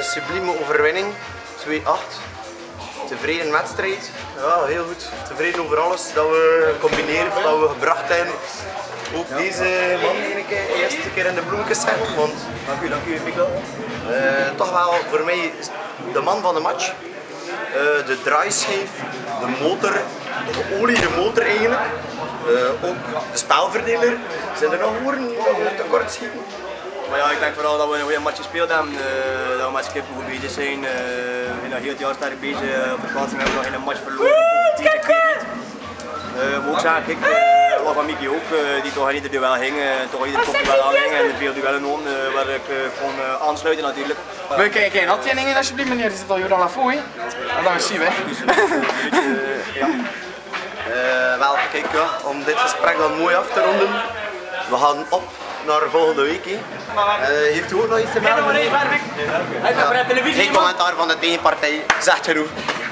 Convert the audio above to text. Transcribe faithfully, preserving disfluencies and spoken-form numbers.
sublieme overwinning. twee acht. Tevreden wedstrijd. Ja, heel goed. Tevreden over alles dat we combineren, dat we gebracht hebben. Ook deze man een keer, de eerste keer in de bloemetjes zijn, want Dank u, dank u, Mikkel. uh, toch wel voor mij de man van de match. Uh, de draaischijf, de motor, de geoliede motor eigenlijk. Uh, ook de spelverdeler. Zijn er nog woorden die nog tekort schieten? Maar ja, ik denk vooral dat we een goede match gespeeld hebben, uh, dat we met Skip goed bezig zijn. Uh, we zijn nog heel het jaar sterk bezig, uh, op de plaatsing hebben we nog geen match verloren. Kijk, kijk! Uh, maar ook zeggen, kijk, uh, wat van Mickey ook, uh, die toch in ieder duel ging, uh, toch ieder kopduel aan ging en veel duellen om, uh, waar ik uh, kon uh, aansluiten natuurlijk. Wil je kijken, een handtekening alsjeblieft meneer, die zit al Jordan Lafou, hè? En dan zien we. Dus, uh, uh, ja. Uh, wel, kijk, ja, om dit gesprek dan mooi af te ronden, we gaan op naar volgende week. Hè. Uh, heeft u ook nog iets te melden? Ja, geen commentaar van de tegenpartij, zegt genoeg.